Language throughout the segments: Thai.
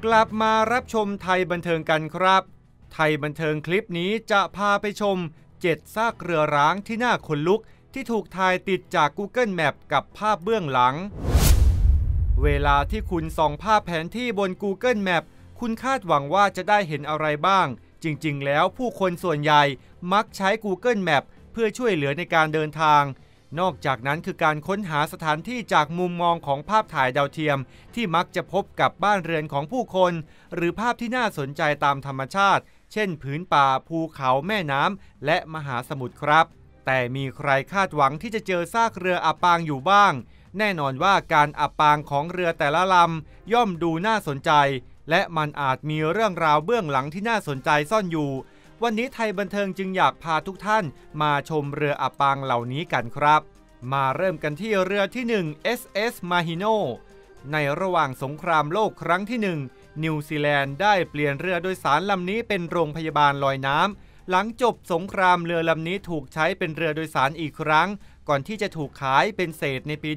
กลับมารับชมไทยบันเทิงกันครับไทยบันเทิงคลิปนี้จะพาไปชม7ซากเรือร้างที่น่าขนลุกที่ถูกถ่ายติดจาก Google Map กับภาพเบื้องหลังเวลาที่คุณส่องภาพแผนที่บน Google Map คุณคาดหวังว่าจะได้เห็นอะไรบ้างจริงๆแล้วผู้คนส่วนใหญ่มักใช้ Google Map เพื่อช่วยเหลือในการเดินทางนอกจากนั้นคือการค้นหาสถานที่จากมุมมองของภาพถ่ายดาวเทียมที่มักจะพบกับบ้านเรือนของผู้คนหรือภาพที่น่าสนใจตามธรรมชาติเช่นผืนป่าภูเขาแม่น้ำและมหาสมุทรครับแต่มีใครคาดหวังที่จะเจอซากเรืออับปางอยู่บ้างแน่นอนว่าการอับปางของเรือแต่ละลำย่อมดูน่าสนใจและมันอาจมีเรื่องราวเบื้องหลังที่น่าสนใจซ่อนอยู่วันนี้ไทยบันเทิงจึงอยากพาทุกท่านมาชมเรืออับปางเหล่านี้กันครับมาเริ่มกันที่เรือที่1 SS Mahino ในระหว่างสงครามโลกครั้งที่1นิวซีแลนด์ได้เปลี่ยนเรือโดยสารลำนี้เป็นโรงพยาบาลลอยน้ำหลังจบสงครามเรือลำนี้ถูกใช้เป็นเรือโดยสารอีกครั้งก่อนที่จะถูกขายเป็นเศษในปี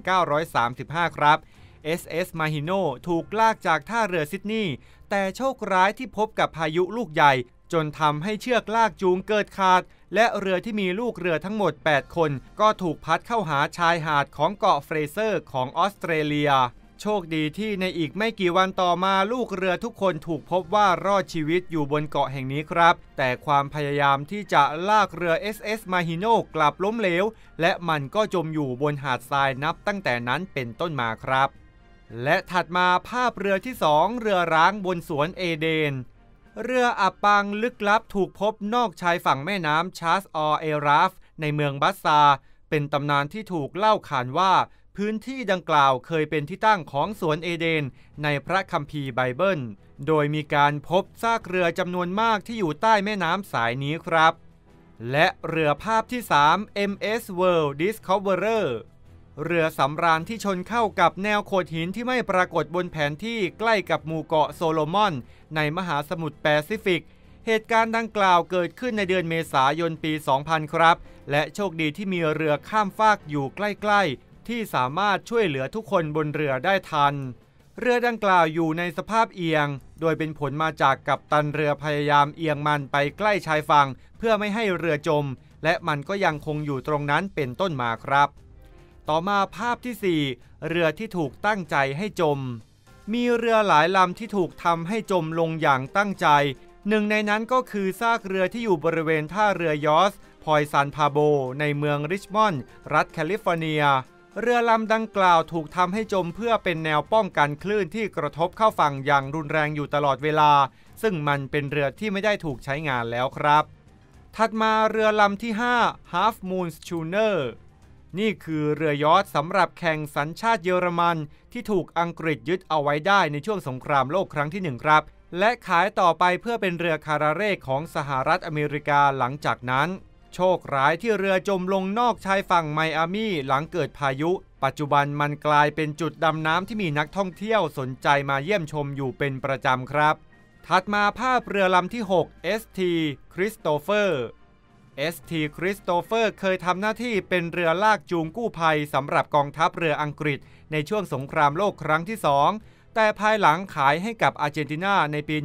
1935 ครับ SS Mahino ถูกลากจากท่าเรือซิดนีย์แต่โชคร้ายที่พบกับพายุลูกใหญ่จนทำให้เชือกลากจูงเกิดขาดและเรือที่มีลูกเรือทั้งหมด8คนก็ถูกพัดเข้าหาชายหาดของเกาะเฟรเซอร์ของออสเตรเลียโชคดีที่ในอีกไม่กี่วันต่อมาลูกเรือทุกคนถูกพบว่ารอดชีวิตอยู่บนเกาะแห่งนี้ครับแต่ความพยายามที่จะลากเรือ SS Mahino กลับล้มเหลวและมันก็จมอยู่บนหาดทรายนับตั้งแต่นั้นเป็นต้นมาครับและถัดมาภาพเรือที่2เรือร้างบนสวนเอเดนเรืออับปางลึกลับถูกพบนอกชายฝั่งแม่น้ำชาร์ลส์เอราฟในเมืองบัสซาเป็นตำนานที่ถูกเล่าขานว่าพื้นที่ดังกล่าวเคยเป็นที่ตั้งของสวนเอเดนในพระคัมภีร์ไบเบิลโดยมีการพบซากเรือจำนวนมากที่อยู่ใต้แม่น้ำสายนี้ครับและเรือภาพที่3 MS World Discoverer เรือสำราญที่ชนเข้ากับแนวโขดหินที่ไม่ปรากฏบนแผนที่ใกล้กับหมู่เกาะโซโลมอนในมหาสมุทรแปซิฟิกเหตุการณ์ดังกล่าวเกิดขึ้นในเดือนเมษายนปี 2000 ครับและโชคดีที่มีเรือข้ามฟากอยู่ใกล้ๆที่สามารถช่วยเหลือทุกคนบนเรือได้ทันเรือดังกล่าวอยู่ในสภาพเอียงโดยเป็นผลมาจากกัปตันเรือพยายามเอียงมันไปใกล้ชายฝั่งเพื่อไม่ให้เรือจมและมันก็ยังคงอยู่ตรงนั้นเป็นต้นมาครับต่อมาภาพที่4เรือที่ถูกตั้งใจให้จมมีเรือหลายลำที่ถูกทำให้จมลงอย่างตั้งใจหนึ่งในนั้นก็คือซากเรือที่อยู่บริเวณท่าเรือยอสพอยซันพาโบในเมืองริชมอนด์รัฐแคลิฟอร์เนียเรือลำดังกล่าวถูกทำให้จมเพื่อเป็นแนวป้องกันคลื่นที่กระทบเข้าฝั่งอย่างรุนแรงอยู่ตลอดเวลาซึ่งมันเป็นเรือที่ไม่ได้ถูกใช้งานแล้วครับถัดมาเรือลำที่5 Half Moon Schoonerนี่คือเรือยอชต์สำหรับแข่งสัญชาติเยอรมันที่ถูกอังกฤษยึดเอาไว้ได้ในช่วงสงครามโลกครั้งที่1ครับและขายต่อไปเพื่อเป็นเรือคาราเร่ของสหรัฐอเมริกาหลังจากนั้นโชคร้ายที่เรือจมลงนอกชายฝั่งไมอามี่หลังเกิดพายุปัจจุบันมันกลายเป็นจุดดำน้ำที่มีนักท่องเที่ยวสนใจมาเยี่ยมชมอยู่เป็นประจำครับถัดมาภาพเรือลำที่6 ST Christopher ST Christopher เคยทำหน้าที่เป็นเรือลากจูงกู้ภัยสำหรับกองทัพเรืออังกฤษในช่วงสงครามโลกครั้งที่2แต่ภายหลังขายให้กับอาร์เจนตินาในปี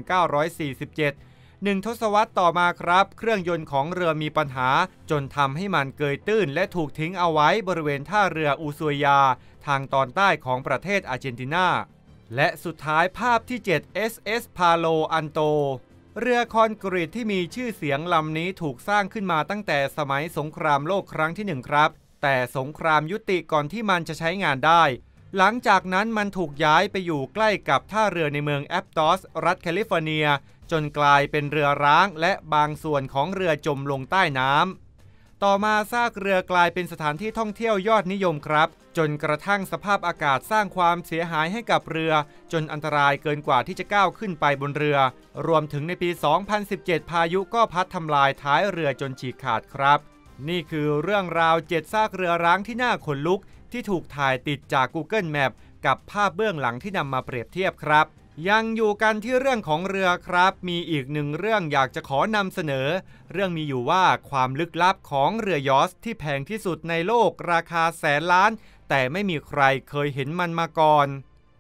1947 1 ทศวรรษต่อมาครับเครื่องยนต์ของเรือมีปัญหาจนทำให้มันเกยตื้นและถูกทิ้งเอาไว้บริเวณท่าเรืออูซัวยาทางตอนใต้ของประเทศอาร์เจนตินาและสุดท้ายภาพที่7 SS Palo Altoเรือคอนกรีตที่มีชื่อเสียงลำนี้ถูกสร้างขึ้นมาตั้งแต่สมัยสงครามโลกครั้งที่1ครับแต่สงครามยุติก่อนที่มันจะใช้งานได้หลังจากนั้นมันถูกย้ายไปอยู่ใกล้กับท่าเรือในเมืองแอปตอสรัฐแคลิฟอร์เนียจนกลายเป็นเรือร้างและบางส่วนของเรือจมลงใต้น้ำต่อมาซากเรือกลายเป็นสถานที่ท่องเที่ยวยอดนิยมครับจนกระทั่งสภาพอากาศสร้างความเสียหายให้กับเรือจนอันตรายเกินกว่าที่จะก้าวขึ้นไปบนเรือรวมถึงในปี 2017 พายุก็พัดทำลายท้ายเรือจนฉีกขาดครับนี่คือเรื่องราว7ซากเรือร้างที่น่าขนลุกที่ถูกถ่ายติดจาก Google Map กับภาพเบื้องหลังที่นำมาเปรียบเทียบครับยังอยู่กันที่เรื่องของเรือครับมีอีกหนึ่งเรื่องอยากจะขอนำเสนอเรื่องมีอยู่ว่าความลึกลับของเรือยอชต์ที่แพงที่สุดในโลกราคาแสนล้านแต่ไม่มีใครเคยเห็นมันมาก่อน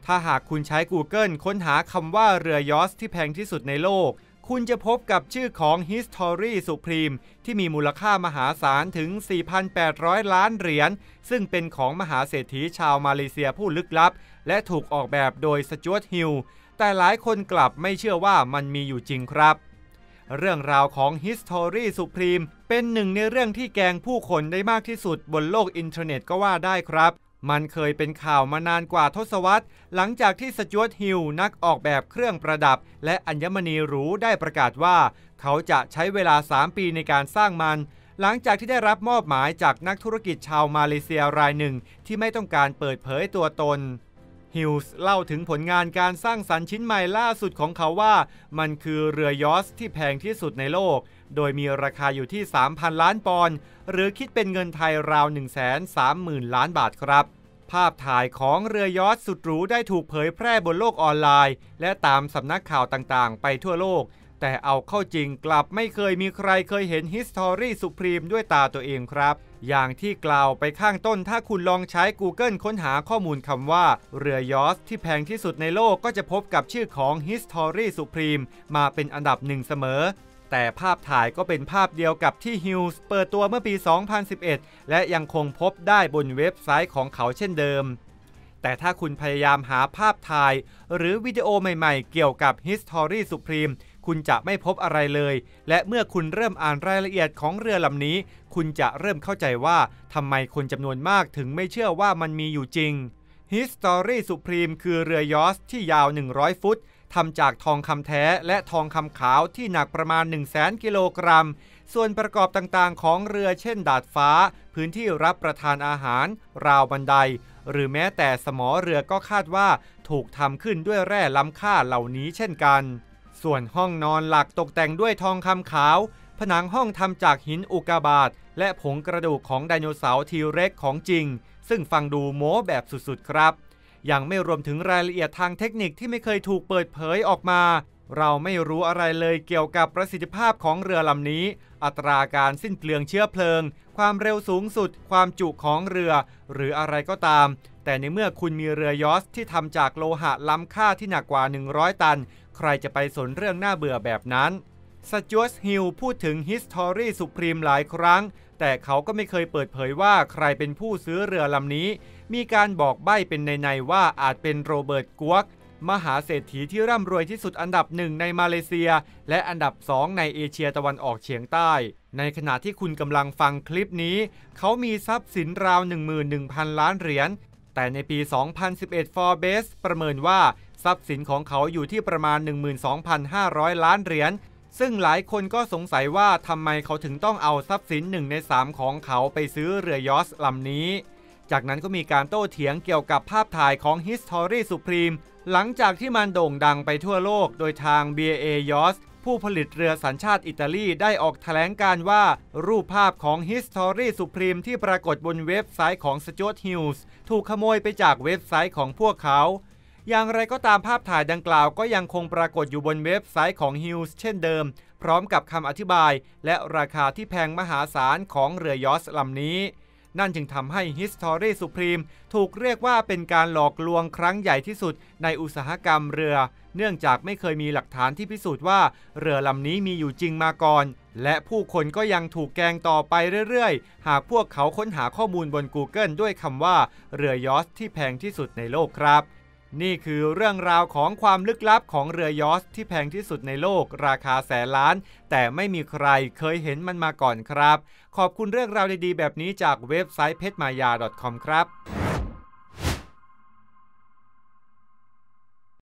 ถ้าหากคุณใช้ Google ค้นหาคำว่าเรือยอชท์ที่แพงที่สุดในโลกคุณจะพบกับชื่อของ History Supreme ที่มีมูลค่ามหาศาลถึง 4,800 ล้านเหรียญซึ่งเป็นของมหาเศรษฐีชาวมาเลเซียผู้ลึกลับและถูกออกแบบโดยสจ๊วต ฮิลแต่หลายคนกลับไม่เชื่อว่ามันมีอยู่จริงครับเรื่องราวของ History Supreme เป็นหนึ่งในเรื่องที่แกล้งผู้คนได้มากที่สุดบนโลกอินเทอร์เน็ตก็ว่าได้ครับมันเคยเป็นข่าวมานานกว่าทศวรรษหลังจากที่สจ๊วต ฮิลนักออกแบบเครื่องประดับและอัญมณีหรูได้ประกาศว่าเขาจะใช้เวลา3 ปีในการสร้างมันหลังจากที่ได้รับมอบหมายจากนักธุรกิจชาวมาเลเซียรายหนึ่งที่ไม่ต้องการเปิดเผยตัวตนฮิลส์เล่าถึงผลงานการสร้างสรรค์ชิ้นใหม่ล่าสุดของเขาว่ามันคือเรือยอชท์ที่แพงที่สุดในโลกโดยมีราคาอยู่ที่ 3,000 ล้านปอนด์หรือคิดเป็นเงินไทยราว 130,000 ล้านบาทครับภาพถ่ายของเรือยอชท์สุดหรูได้ถูกเผยแพร่บนโลกออนไลน์และตามสำนักข่าวต่างๆไปทั่วโลกแต่เอาเข้าจริงกลับไม่เคยมีใครเคยเห็น History Supreme ด้วยตาตัวเองครับอย่างที่กล่าวไปข้างต้นถ้าคุณลองใช้ Google ค้นหาข้อมูลคำว่าเรือยอชท์ที่แพงที่สุดในโลกก็จะพบกับชื่อของ History Supreme มาเป็นอันดับหนึ่งเสมอแต่ภาพถ่ายก็เป็นภาพเดียวกับที่ฮิลส์เปิดตัวเมื่อปี 2011 และยังคงพบได้บนเว็บไซต์ของเขาเช่นเดิมแต่ถ้าคุณพยายามหาภาพถ่ายหรือวิดีโอใหม่ๆเกี่ยวกับ History Supreme คุณจะไม่พบอะไรเลยและเมื่อคุณเริ่มอ่านรายละเอียดของเรือลำนี้คุณจะเริ่มเข้าใจว่าทำไมคนจำนวนมากถึงไม่เชื่อว่ามันมีอยู่จริง History Supreme คือเรือยอชท์ที่ยาว 100 ฟุตทำจากทองคำแท้และทองคำขาวที่หนักประมาณ 100,000 กิโลกรัมส่วนประกอบต่างๆของเรือเช่นดาดฟ้าพื้นที่รับประทานอาหารราวบันไดหรือแม้แต่สมอเรือก็คาดว่าถูกทำขึ้นด้วยแร่ล้ำค่าเหล่านี้เช่นกันส่วนห้องนอนหลักตกแต่งด้วยทองคำขาวผนังห้องทำจากหินอุกกาบาตและผงกระดูกของไดโนเสาร์ทีเร็กของจริงซึ่งฟังดูโม้แบบสุดๆครับยังไม่รวมถึงรายละเอียดทางเทคนิคที่ไม่เคยถูกเปิดเผยออกมาเราไม่รู้อะไรเลยเกี่ยวกับประสิทธิภาพของเรือลำนี้อัตราการสิ้นเปลืองเชื้อเพลิงความเร็วสูงสุดความจุของเรือหรืออะไรก็ตามแต่ในเมื่อคุณมีเรือยอชท์ที่ทำจากโลหะล้ำค่าที่หนักกว่า100 ตันใครจะไปสนเรื่องน่าเบื่อแบบนั้นสจ๊วต ฮิลพูดถึง History Supreme หลายครั้งแต่เขาก็ไม่เคยเปิดเผยว่าใครเป็นผู้ซื้อเรือลำนี้มีการบอกใบ้เป็นในๆว่าอาจเป็นโรเบิร์ต กัวกมหาเศรษฐีที่ร่ำรวยที่สุดอันดับ1ในมาเลเซียและอันดับ2ในเอเชียตะวันออกเฉียงใต้ในขณะที่คุณกำลังฟังคลิปนี้เขามีทรัพย์สินราว 11,000 ล้านเหรียญแต่ในปี 2011 Forbes ประเมินว่าทรัพย์สินของเขาอยู่ที่ประมาณ 12,500 ล้านเหรียญซึ่งหลายคนก็สงสัยว่าทำไมเขาถึงต้องเอาทรัพย์สิน1 ใน 3ของเขาไปซื้อเรือยอชท์ลำนี้จากนั้นก็มีการโต้เถียงเกี่ยวกับภาพถ่ายของ History Supreme หลังจากที่มันโด่งดังไปทั่วโลกโดยทาง BAA Yachts ผู้ผลิตเรือสัญชาติอิตาลีได้ออกแถลงการว่ารูปภาพของ History Supreme ที่ปรากฏบนเว็บไซต์ของ สจ๊วต ฮิลส์ถูกขโมยไปจากเว็บไซต์ของพวกเขาอย่างไรก็ตามภาพถ่ายดังกล่าวก็ยังคงปรากฏอยู่บนเว็บไซต์ของ ฮิลส์เช่นเดิมพร้อมกับคำอธิบายและราคาที่แพงมหาศาลของเรือยอชท์ลำนี้นั่นจึงทำให้ History Supreme ถูกเรียกว่าเป็นการหลอกลวงครั้งใหญ่ที่สุดในอุตสาหกรรมเรือเนื่องจากไม่เคยมีหลักฐานที่พิสูจน์ว่าเรือลำนี้มีอยู่จริงมาก่อนและผู้คนก็ยังถูกแกล้งต่อไปเรื่อยๆหากพวกเขาค้นหาข้อมูลบน Google ด้วยคำว่าเรือยอชท์ที่แพงที่สุดในโลกครับนี่คือเรื่องราวของความลึกลับของเรือยอชท์ที่แพงที่สุดในโลกราคาแสนล้านแต่ไม่มีใครเคยเห็นมันมาก่อนครับขอบคุณเรื่องราวดีๆแบบนี้จากเว็บไซต์ petmaya.com ครับ